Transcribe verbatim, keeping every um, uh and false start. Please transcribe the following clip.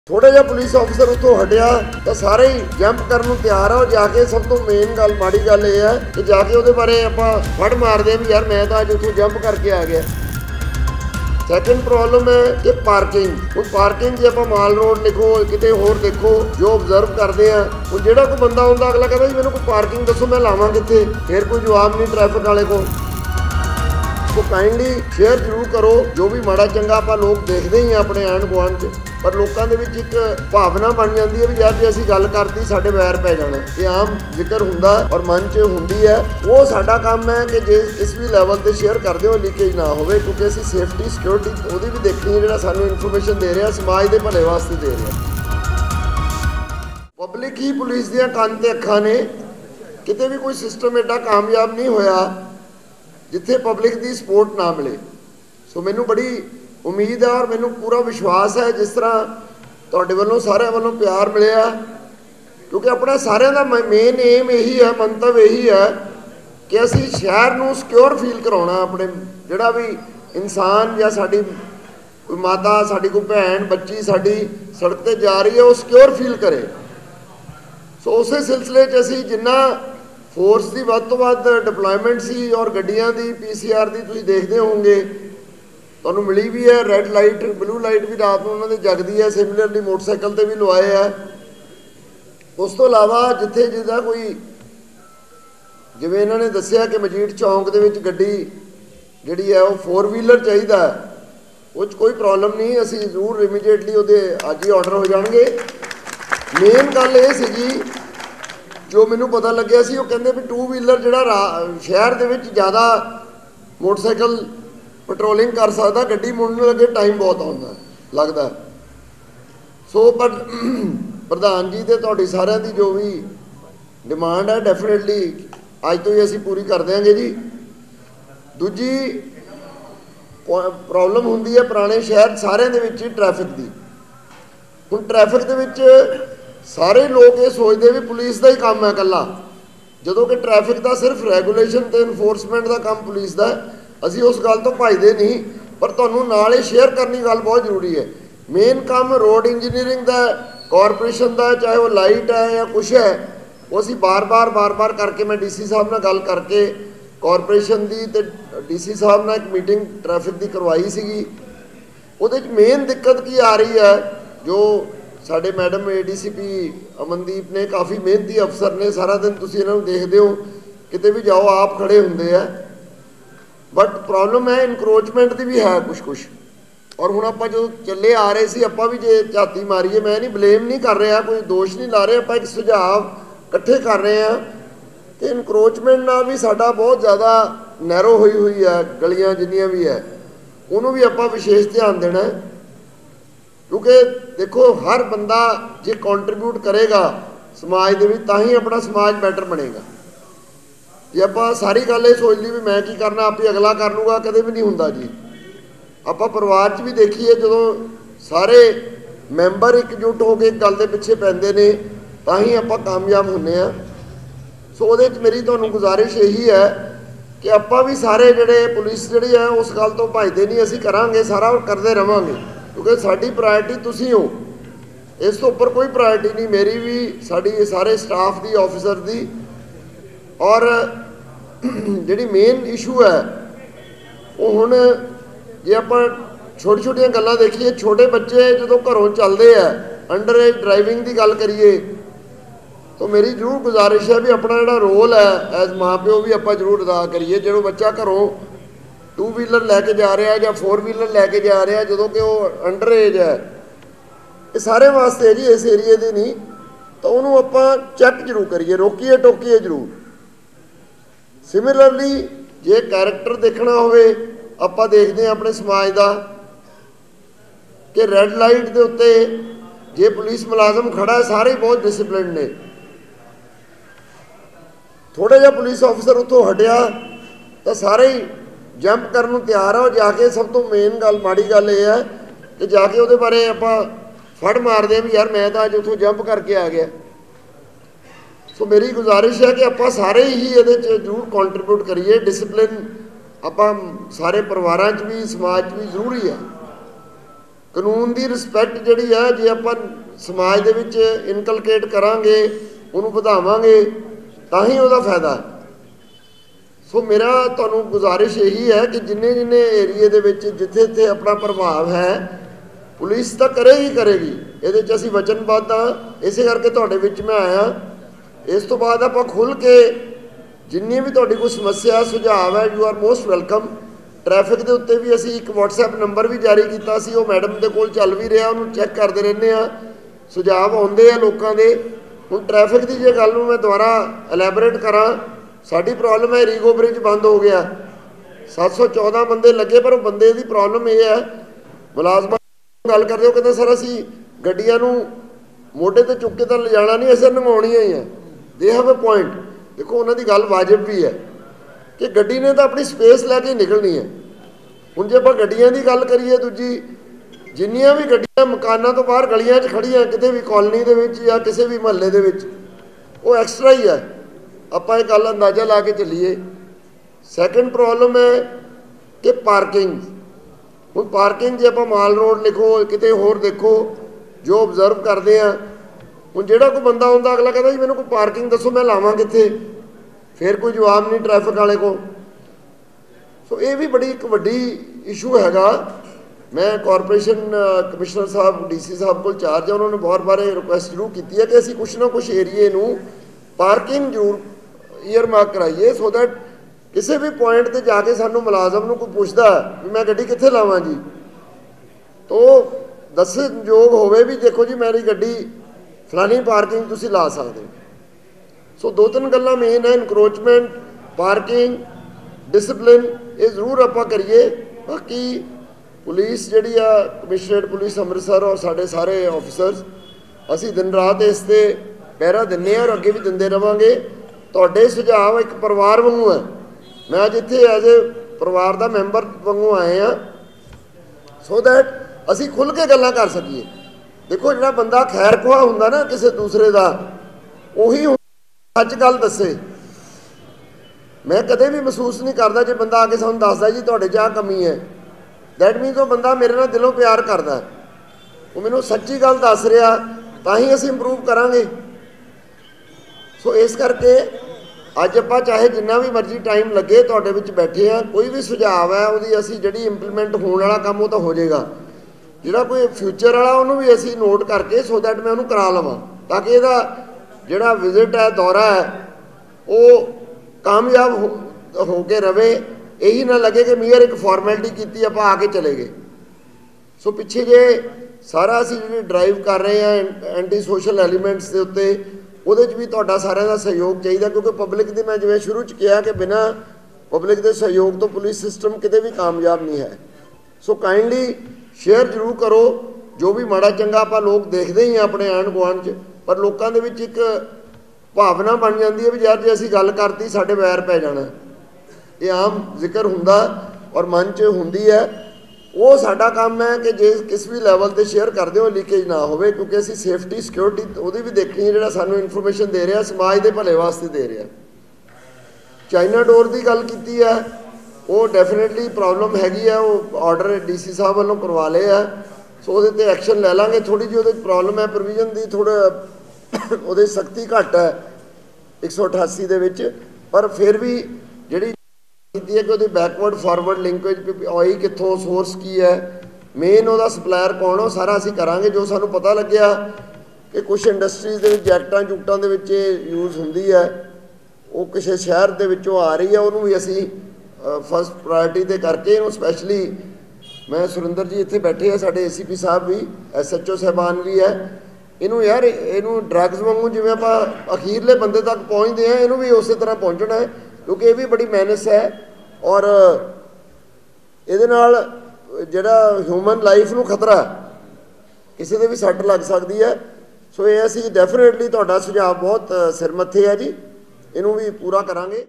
थोड़ा जिहा police officer उत्थों हटिया तो सारे ही जंप करन नूं तैयार आ। जाके सब तो मेन गल माड़ी गल यह है कि जाके उहदे बारे आपां फड़ मारदे भी यार मैं तो अज उत्थों जंप करके आ गया। सैकेंड प्रॉब्लम है कि पार्किंग। हुण पार्किंग जे आपां माल रोड लिखो किते होर देखो जो ऑब्जर्व करते हैं, हुण जिहड़ा कोई बंदा आउंदा अगला कहता जी मैनूं कोई पार्किंग दसो मैं लावां कित्थे, फिर कोई जवाब नहीं ट्रैफिक वाले को। तो काइंडली शेयर जरूर करो जो भी माड़ा चंगा आपां लोग देखते ही हैं अपने आंढ गुआंढ च, पर लोगों के विच एक भावना बन जाती है भी यार जे असीं गल करती साडे वैर पै जाना। ये आम जिक्र हुंदा और मन च हुंदी है। वो साडा काम है कि जे किस भी लैवल ते शेयर करदे हो लीकेज ना होवे, क्योंकि असीं सेफ्टी सिक्योरिटी ओहदी भी देखनी है जिहड़ा सानूं इन्फॉर्मेशन दे रहा समाज दे भले वास्ते दे रहा। पब्लिक ही पुलिस दीआं कंन ते अखां ने। किते भी कोई सिस्टम एडा कामयाब नहीं होया जिथे पब्लिक की सपोर्ट ना मिले। सो मैनू बड़ी उम्मीद है और मैनू पूरा विश्वास है जिस तरह तुहाडे वल्लों सारे वल्लों प्यार मिलिया, क्योंकि अपना सारे का मेन एम यही है, मंतव यही है कि असी शहर नूं सिक्योर फील कराउणा। अपने जिहड़ा भी इंसान या साडी कोई माता साडी कोई भैन बच्ची साडी सड़क ते जा रही है वो सिक्योर फील करे। सो उस सिलसिले च असी जिन्ना फोर्स की वध तो वध डिप्लॉयमेंट सी और गड्डियां दी पी सी आर की तुसीं देखते होंगे तुहानूं मिली भी है। रैड लाइट ब्लू लाइट भी रात नूं उन्हां दे जगदी है। सिमिलरली मोटरसाइकिल ते भी लवाए है। उस तो इलावा जिथे जिदा कोई जिवें इन्हां ने दस्सिया कि मजीठ चौंक दे विच गड्डी जिहड़ी है वो फोर व्हीलर चाहिदा है, वो कोई प्रॉब्लम नहीं, असीं जरूर इमीडिएटली उहदे अज ही ऑर्डर हो जाणगे। मेन गल ये सीगी जो मैनू पता लग्या सी, वो कहंदे भी टू व्हीलर जिहड़ा शहर दे विच ज़्यादा मोटरसाइकिल पेट्रोलिंग कर सकदा, गड्डी मुड़न लगे टाइम बहुत आउंदा लगदा। सो पर प्रधान जी ते तुहाडी सारिਆਂ दी जो भी डिमांड है डेफिनेटली अज तो ही असीं पूरी कर देंगे जी। दूजी प्रॉब्लम हुंदी है पुराने शहर सारिਆਂ दे विच ट्रैफिक दी। हुण ट्रैफिक दे विच सारे लोग ये सोचते भी पुलिस का ही काम है कला, जदों कि ट्रैफिक का सिर्फ रेगूलेशन तो इनफोर्समेंट का काम पुलिस का। असी उस गल तो भजदे नहीं, पर तुहानूं नाल ही शेयर करनी गल बहुत जरूरी है। मेन काम रोड इंजीनियरिंग का कॉरपोरेशन का, चाहे वो लाइट है या कुछ है, वो असी बार बार बार बार करके मैं डी सी साहब नाल गल करके कॉरपोरेशन की ते डी सी साहब नाल एक मीटिंग ट्रैफिक की करवाई सीगी। उहदे च मेन दिक्कत की आ रही है, जो साडे madam A D C P Amandeep ने काफ़ी मेहनती अफसर ने, सारा दिन तुसीं इन्हां नूं देखदे हो किते भी जाओ आप खड़े हुंदे आ, बट प्रॉब्लम है इनक्रोचमेंट की भी है कुछ कुछ। और हुण आपां जो चले आ रहे सी आपां भी जे झाती मारीए, मैं नहीं ब्लेम नहीं कर रहा, कोई दोष नहीं ला रहे, आपां एक सुझाव इकट्ठे कर रहे हैं कि इनक्रोचमेंट नाल भी साडा बहुत ज़्यादा नैरो हुई हुई है गलियां जिन्नियां भी है, उन्होंने भी आपां विशेष ध्यान देना है। क्योंकि देखो हर बंदा जे कॉन्ट्रीब्यूट करेगा समाज दे विच तां ही अपना समाज बैटर बनेगा। जे आपां सारी गल ये सोच ली भी मैं की करना आप ही अगला कर लूँगा, कदे भी नहीं हुंदा जी। आपां परिवार च भी देखिए जदों सारे मैंबर एकजुट हो के एक गल दे पिछे पैंदे ने तां ही आपां कामयाब हुंदे आ। सो उहदे च मेरी तुहानूं गुजारिश यही है कि आपां भी सारे जिहड़े पुलिस जिहड़ी है उस गल तो भजदे नहीं, असीं करांगे सारा करदे रहांगे, क्योंकि साडी प्रायोरिटी तुसीं हो। इस तो उपर कोई प्रायोरिटी नहीं, मेरी भी साडी सारे स्टाफ दी ऑफिसर दी। और जिहड़ी मेन इशू है वो हुण जे आपां छोटी छोटियां गल्लां देखिए, छोटे बच्चे जदों घरों चलदे आ अंडर एज ड्राइविंग की गल करिए तो मेरी जरूर गुजारिश है भी अपना जिहड़ा रोल है एज माँ प्यो भी आपां जरूर अदा करिए। जो बच्चा घरों टू व्हीलर लैके जा रहा है या फोर व्हीलर लैके जा रहा है जो कि वो अंडर एज है, ये सारे वास्ते है जी, इस एरिए के नहीं, तो उन्होंने आप चैक जरूर करिए, रोकीए टोकीए जरूर। सिमिलरली जे कैरेक्टर देखना होवे आपां देखते हैं अपने समाज का कि रैड लाइट के उत्ते जे पुलिस मुलाजम खड़ा है सारे बहुत डिसिपलिन ने। थोड़ा जिहा पुलिस ऑफिसर उत्थों हटिया तो सारे ही जंप करन नूं तैयार आ। जाके सब तो मेन गल माड़ी गल यह है कि जाके उहदे बारे आपां फड़ मारदे भी यार मैं तो अज उत्थों जंप करके आ गया। सो मेरी गुजारिश है कि आपां सारे ही इहदे च जरूर कॉन्ट्रीब्यूट करिए। डिसिपलिन आपां सारे परिवारां च भी समाज च भी जरूरी है। ਕਾਨੂੰਨ ਦੀ ਰਿਸਪੈਕਟ ਜਿਹੜੀ ਹੈ ਜੇ ਆਪਾਂ ਸਮਾਜ ਦੇ ਵਿੱਚ ਇਨਕਲਕੇਟ ਕਰਾਂਗੇ, ਉਹਨੂੰ ਵਧਾਵਾਂਗੇ, ਤਾਂ ਹੀ ਉਹਦਾ ਫਾਇਦਾ। ਸੋ ਮੇਰਾ ਤੁਹਾਨੂੰ ਗੁਜ਼ਾਰਿਸ਼ ਇਹੀ ਹੈ ਕਿ ਜਿੰਨੇ ਜਿੰਨੇ ਏਰੀਏ ਦੇ ਵਿੱਚ ਜਿੱਥੇ ਜਿੱਥੇ ਆਪਣਾ ਪ੍ਰਭਾਵ ਹੈ, ਪੁਲਿਸ ਤਾਂ ਕਰੇਗੀ ਕਰੇਗੀ ਇਹਦੇ 'ਚ ਅਸੀਂ ਵਚਨਬੱਧ ਹਾਂ। ਇਸੇ ਕਰਕੇ ਤੁਹਾਡੇ ਵਿੱਚ ਮੈਂ ਆਇਆ। ਇਸ ਤੋਂ ਬਾਅਦ ਆਪਾਂ ਖੁੱਲ੍ਹ ਕੇ ਜਿੰਨੀ ਵੀ ਤੁਹਾਡੀ ਕੋਈ ਸਮੱਸਿਆ ਸੁਝਾਅ ਹੈ, you are most welcome. Traffic ਦੇ ਉੱਤੇ ਵੀ ਅਸੀਂ ਇੱਕ ਵਟਸਐਪ ਨੰਬਰ ਵੀ ਜਾਰੀ ਕੀਤਾ ਸੀ, ਉਹ ਮੈਡਮ ਦੇ ਕੋਲ ਚੱਲ ਵੀ ਰਿਹਾ, ਉਹਨੂੰ ਚੈੱਕ ਕਰਦੇ ਰਹਿੰਦੇ ਹਾਂ, ਸੁਝਾਅ ਆਉਂਦੇ ਆ ਲੋਕਾਂ ਦੇ। ਹੁਣ ਟ੍ਰੈਫਿਕ ਦੀ ਜੇ ਗੱਲ ਨੂੰ ਮੈਂ ਦੁਬਾਰਾ ਐਲੈਬੋਰੇਟ ਕਰਾਂ, ਸਾਡੀ ਪ੍ਰੋਬਲਮ ਹੈ ਰੀਗੋ ਬ੍ਰਿਜ ਬੰਦ ਹੋ ਗਿਆ, ਸੱਤ ਸੌ ਚੌਦਾਂ ਬੰਦੇ ਲੱਗੇ, ਪਰ ਉਹ ਬੰਦੇ ਦੀ ਪ੍ਰੋਬਲਮ ਇਹ ਹੈ, ਮੁਲਾਜ਼ਮਾਂ ਗੱਲ ਕਰਦੇ ਹੋ ਕਹਿੰਦੇ ਸਰ ਅਸੀਂ ਗੱਡੀਆਂ ਨੂੰ ਮੋਢੇ 'ਤੇ ਚੁੱਕ ਕੇ ਤਾਂ ਲਿਜਾਣਾ ਨਹੀਂ, ਅਸੀਂ ਲੰਘਾਉਣੀਆਂ ਹੀ ਹੈ। They have a point. ਦੇਖੋ ਉਹਨਾਂ ਦੀ ਗੱਲ ਵਾਜਬ ਵੀ ਹੈ ਕਿ ਗੱਡੀ ਨੇ ਤਾਂ ਆਪਣੀ ਸਪੇਸ ਲੈ ਕੇ ਨਿਕਲਣੀ ਹੈ। ਹੁਣ ਜੇ ਆਪਾਂ ਗੱਡੀਆਂ ਦੀ ਗੱਲ ਕਰੀਏ, ਦੂਜੀ ਜਿੰਨੀਆਂ ਵੀ ਗੱਡੀਆਂ ਮਕਾਨਾਂ ਤੋਂ ਬਾਹਰ ਗਲੀਆਂ 'ਚ ਖੜੀਆਂ ਕਿਤੇ ਵੀ ਕਾਲੋਨੀ ਦੇ ਵਿੱਚ ਜਾਂ ਕਿਸੇ ਵੀ ਮਹੱਲੇ ਦੇ ਵਿੱਚ, ਉਹ ਐਕਸਟਰਾ ਹੀ ਹੈ। ਆਪਾਂ ਇਹ ਗੱਲ ਅੰਦਾਜ਼ਾ ਲਾ ਕੇ ਚੱਲੀਏ। ਸੈਕੰਡ ਪ੍ਰੋਬਲਮ ਹੈ ਕਿ ਪਾਰਕਿੰਗ। ਹੁਣ ਪਾਰਕਿੰਗ ਜੇ ਆਪਾਂ ਮਾਲ ਰੋਡ ਲਿਖੋ, ਕਿਤੇ ਹੋਰ ਦੇਖੋ, ਜੋ ਓਬਜ਼ਰਵ ਕਰਦੇ ਆ, ਹੁਣ ਜਿਹੜਾ ਕੋਈ ਬੰਦਾ ਹੁੰਦਾ ਅਗਲਾ ਕਹਿੰਦਾ ਜੀ ਮੈਨੂੰ ਕੋਈ ਪਾਰਕਿੰਗ ਦੱਸੋ, ਮੈਂ ਲਾਵਾਂ ਕਿੱਥੇ? ਫਿਰ ਕੋਈ ਜਵਾਬ ਨਹੀਂ ਟ੍ਰੈਫਿਕ ਵਾਲੇ ਕੋਲ। ਸੋ ਇਹ ਵੀ ਬੜੀ ਇੱਕ ਵੱਡੀ ਇਸ਼ੂ ਹੈਗਾ। ਮੈਂ ਕਾਰਪੋਰੇਸ਼ਨ ਕਮਿਸ਼ਨਰ ਸਾਹਿਬ, ਡੀ ਸੀ ਸਾਹਿਬ ਕੋਲ ਚਾਰਜ ਹੈ, ਉਹਨਾਂ ਨੇ ਬਹੁਤ ਵਾਰ ਰਿਕੁਐਸਟ ਜ਼ਰੂਰ ਕੀਤੀ ਹੈ ਕਿ ਅਸੀਂ ਕੁਛ ਨਾ ਕੁਛ ਏਰੀਏ ਨੂੰ ਪਾਰਕਿੰਗ ਜ਼ਰੂਰ ਈਅਰ ਮਾਰਕ ਕਰਾਈਏ, ਸੋ ਦੈਟ ਕਿਸੇ ਵੀ ਪੁਆਇੰਟ 'ਤੇ ਜਾ ਕੇ ਸਾਨੂੰ ਮੁਲਾਜ਼ਮ ਨੂੰ ਕੋਈ ਪੁੱਛਦਾ ਵੀ ਮੈਂ ਗੱਡੀ ਕਿੱਥੇ ਲਾਵਾਂ ਜੀ, ਤਾਂ ਦੱਸਣਯੋਗ ਹੋਵੇ ਵੀ ਦੇਖੋ ਜੀ ਮੇਰੀ ਗੱਡੀ ਫਲਾਣੀ ਪਾਰਕਿੰਗ ਤੁਸੀਂ ਲਾ ਸਕਦੇ ਹੋ। ਸੋ ਦੋ ਤਿੰਨ ਗੱਲਾਂ ਮੇਨ ਹੈ, ਇਨਕਰੋਚਮੈਂਟ, ਪਾਰਕਿੰਗ, ਡਿਸਪਲਿਨ, ਇਹ ਜ਼ਰੂਰ ਆਪਾਂ ਕਰੀਏ। ਬਾਕੀ ਪੁਲਿਸ ਜਿਹੜੀ ਆ, ਕਮਿਸ਼ਨਰੇਟ ਪੁਲਿਸ ਅੰਮ੍ਰਿਤਸਰ ਔਰ ਸਾਡੇ ਸਾਰੇ ਆਫਿਸਰਸ, ਅਸੀਂ ਦਿਨ ਰਾਤ ਇਸ 'ਤੇ ਪਹਿਰਾ ਦਿੰਦੇ ਹਾਂ ਔਰ ਅੱਗੇ ਵੀ ਦਿੰਦੇ ਰਹਾਂਗੇ। ਤੁਹਾਡੇ ਸੁਝਾਅ ਇੱਕ ਪਰਿਵਾਰ ਵਾਂਗੂ ਹੈ। ਮੈਂ ਅੱਜ ਇੱਥੇ ਐਜ਼ ਏ ਪਰਿਵਾਰ ਦਾ ਮੈਂਬਰ ਵਾਂਗੂ ਆਏ ਹਾਂ, ਸੋ ਦੈਟ ਅਸੀਂ ਖੁੱਲ੍ਹ ਕੇ ਗੱਲਾਂ ਕਰ ਸਕੀਏ। ਦੇਖੋ ਜਿਹੜਾ ਬੰਦਾ ਖੈਰ ਖੁਆਹ ਹੁੰਦਾ ਨਾ ਕਿਸੇ ਦੂਸਰੇ ਦਾ, ਉਹੀ ਸੱਚ ਗੱਲ ਦੱਸੇ। ਮੈਂ ਕਦੇ ਵੀ ਮਹਿਸੂਸ ਨਹੀਂ ਕਰਦਾ ਜੇ ਬੰਦਾ ਆ ਕੇ ਸਾਨੂੰ ਦੱਸਦਾ ਜੀ ਤੁਹਾਡੇ 'ਚ ਆਹ ਕਮੀ ਹੈ, ਦੈਟ ਮੀਨਸ ਉਹ ਬੰਦਾ ਮੇਰੇ ਨਾਲ ਦਿਲੋਂ ਪਿਆਰ ਕਰਦਾ, ਉਹ ਮੈਨੂੰ ਸੱਚੀ ਗੱਲ ਦੱਸ ਰਿਹਾ, ਤਾਂ ਹੀ ਅਸੀਂ ਇੰਪਰੂਵ ਕਰਾਂਗੇ। ਸੋ ਇਸ ਕਰਕੇ ਅੱਜ ਆਪਾਂ ਚਾਹੇ ਜਿੰਨਾ ਵੀ ਮਰਜ਼ੀ ਟਾਈਮ ਲੱਗੇ ਤੁਹਾਡੇ ਵਿੱਚ ਬੈਠੇ ਆ, ਕੋਈ ਵੀ ਸੁਝਾਅ ਹੈ ਉਹਦੀ ਅਸੀਂ ਜਿਹੜੀ ਇੰਪਲੀਮੈਂਟ ਹੋਣ ਵਾਲਾ ਕੰਮ ਉਹ ਤਾਂ ਹੋ ਜਾਏਗਾ, ਜਿਹੜਾ ਕੋਈ ਫਿਊਚਰ ਵਾਲਾ ਉਹਨੂੰ ਵੀ ਅਸੀਂ ਨੋਟ ਕਰਕੇ ਸੋ ਦੈਟ ਮੈਂ ਉਹਨੂੰ ਕਰਾ ਲਵਾਂ, ਤਾਂ ਕਿ ਇਹਦਾ ਜਿਹੜਾ ਵਿਜ਼ਿਟ ਹੈ, ਦੌਰਾ ਹੈ, ਉਹ ਕਾਮਯਾਬ ਹੋ ਹੋ ਕੇ ਰਵੇ। ਇਹੀ ਨਾ ਲੱਗੇ ਕਿ ਮੀਅਰ ਇੱਕ ਫਾਰਮੈਲਿਟੀ ਕੀਤੀ ਆਪਾਂ ਆ ਕੇ ਚਲੇ ਗਏ। ਸੋ ਪਿੱਛੇ ਜੇ ਸਾਰਾ ਅਸੀਂ ਜਿਹੜੀ ਡਰਾਈਵ ਕਰ ਰਹੇ ਹਾਂ ਐਂਟੀ ਸੋਸ਼ਲ ਐਲੀਮੈਂਟਸ ਦੇ ਉੱਤੇ, ਉਹਦੇ 'ਚ ਵੀ ਤੁਹਾਡਾ ਸਾਰਿਆਂ ਦਾ ਸਹਿਯੋਗ ਚਾਹੀਦਾ, ਕਿਉਂਕਿ ਪਬਲਿਕ ਦੀ ਮੈਂ ਜਿਵੇਂ ਸ਼ੁਰੂ 'ਚ ਕਿਹਾ ਕਿ ਬਿਨਾਂ ਪਬਲਿਕ ਦੇ ਸਹਿਯੋਗ ਤੋਂ ਪੁਲਿਸ ਸਿਸਟਮ ਕਿਤੇ ਵੀ ਕਾਮਯਾਬ ਨਹੀਂ ਹੈ। ਸੋ ਕਾਈਂਡਲੀ ਸ਼ੇਅਰ ਜ਼ਰੂਰ ਕਰੋ। ਜੋ ਵੀ ਮਾੜਾ ਚੰਗਾ ਆਪਾਂ ਲੋਕ ਦੇਖਦੇ ਹੀ ਹਾਂ ਆਪਣੇ ਆਂਢ ਗੁਆਂਢ 'ਚ, ਪਰ ਲੋਕਾਂ ਦੇ ਵਿੱਚ ਇੱਕ ਭਾਵਨਾ ਬਣ ਜਾਂਦੀ ਹੈ ਵੀ ਯਾਰ ਜੇ ਅਸੀਂ ਗੱਲ ਕਰਤੀ ਸਾਡੇ ਵੈਰ ਪੈ ਜਾਣਾ। ਇਹ ਆਮ ਜ਼ਿਕਰ ਹੁੰਦਾ ਔਰ ਮਨ 'ਚ ਹੁੰਦੀ ਹੈ। ਉਹ ਸਾਡਾ ਕੰਮ ਹੈ ਕਿ ਜੇ ਕਿਸ ਵੀ ਲੈਵਲ 'ਤੇ ਸ਼ੇਅਰ ਕਰਦੇ ਹੋ ਲੀਕੇਜ ਨਾ ਹੋਵੇ, ਕਿਉਂਕਿ ਅਸੀਂ ਸੇਫਟੀ ਸਿਕਿਉਰਿਟੀ ਉਹਦੀ ਵੀ ਦੇਖਣੀ ਹੈ, ਜਿਹੜਾ ਸਾਨੂੰ ਇਨਫੋਰਮੇਸ਼ਨ ਦੇ ਰਿਹਾ ਸਮਾਜ ਦੇ ਭਲੇ ਵਾਸਤੇ ਦੇ ਰਿਹਾ। ਚਾਈਨਾ ਡੋਰ ਦੀ ਗੱਲ ਕੀਤੀ ਹੈ, ਉਹ ਡੈਫੀਨੇਟਲੀ ਪ੍ਰੋਬਲਮ ਹੈਗੀ ਆ, ਉਹ ਆਰਡਰ ਡੀ ਸੀ ਸਾਹਿਬ ਵੱਲੋਂ ਕਰਵਾ ਲਏ ਆ, ਸੋ ਉਹਦੇ 'ਤੇ ਐਕਸ਼ਨ ਲੈ ਲਾਂਗੇ। ਥੋੜ੍ਹੀ ਜਿਹੀ ਉਹਦੇ 'ਚ ਪ੍ਰੋਬਲਮ ਹੈ, ਪ੍ਰੋਵੀਜ਼ਨ ਦੀ ਥੋੜ੍ਹਾ ਉਹਦੇ ਸਖਤੀ ਘੱਟ ਹੈ ਇੱਕ ਸੌ ਅਠਾਸੀ ਦੇ ਵਿੱਚ, ਪਰ ਫਿਰ ਵੀ ਜਿਹੜੀ ਕੀਤੀ ਹੈ ਕਿ ਉਹਦੀ ਬੈਕਵਰਡ ਫਾਰਵਰਡ ਲਿੰਕੇਜ ਆਈ ਕਿੱਥੋਂ, ਸੋਰਸ ਕੀ ਹੈ, ਮੇਨ ਉਹਦਾ ਸਪਲਾਇਰ ਕੌਣ, ਉਹ ਸਾਰਾ ਅਸੀਂ ਕਰਾਂਗੇ। ਜੋ ਸਾਨੂੰ ਪਤਾ ਲੱਗਿਆ ਕਿ ਕੁਛ ਇੰਡਸਟਰੀਜ਼ ਦੇ ਵਿੱਚ ਜੈਕਟਾਂ ਜੁਕਟਾਂ ਦੇ ਵਿੱਚ ਯੂਜ਼ ਹੁੰਦੀ ਹੈ, ਉਹ ਕਿਸੇ ਸ਼ਹਿਰ ਦੇ ਵਿੱਚੋਂ ਆ ਰਹੀ ਹੈ, ਉਹਨੂੰ ਵੀ ਅਸੀਂ ਫਸਟ ਪ੍ਰਾਇਰਟੀ 'ਤੇ ਕਰਕੇ ਇਹਨੂੰ ਸਪੈਸ਼ਲੀ, ਮੈਂ ਸੁਰਿੰਦਰ ਜੀ ਇੱਥੇ ਬੈਠੇ ਆ, ਸਾਡੇ ਏ ਸੀ ਪੀ ਸਾਹਿਬ ਵੀ, ਐਸ ਐਚ ਓ ਸਾਹਿਬਾਨ ਵੀ ਹੈ, ਇਹਨੂੰ ਯਾਰ ਇਹਨੂੰ ਡਰੱਗਸ ਵਾਂਗੂ ਜਿਵੇਂ ਆਪਾਂ ਅਖੀਰਲੇ ਬੰਦੇ ਤੱਕ ਪਹੁੰਚਦੇ ਹਾਂ, ਇਹਨੂੰ ਵੀ ਉਸੇ ਤਰ੍ਹਾਂ ਪਹੁੰਚਣਾ ਹੈ, ਕਿਉਂਕਿ ਇਹ ਵੀ ਬੜੀ ਮੈਨੇਸ ਹੈ ਔਰ ਇਹਦੇ ਨਾਲ ਜਿਹੜਾ ਹਿਊਮਨ ਲਾਈਫ ਨੂੰ ਖਤਰਾ, ਕਿਸੇ ਦੇ ਵੀ ਸੱਟ ਲੱਗ ਸਕਦੀ ਹੈ। ਸੋ ਇਹ ਅਸੀਂ ਡੈਫੀਨੇਟਲੀ ਤੁਹਾਡਾ ਸੁਝਾਅ ਬਹੁਤ ਸਿਰ ਮੱਥੇ ਹੈ ਜੀ, ਇਹਨੂੰ ਵੀ ਪੂਰਾ ਕਰਾਂਗੇ।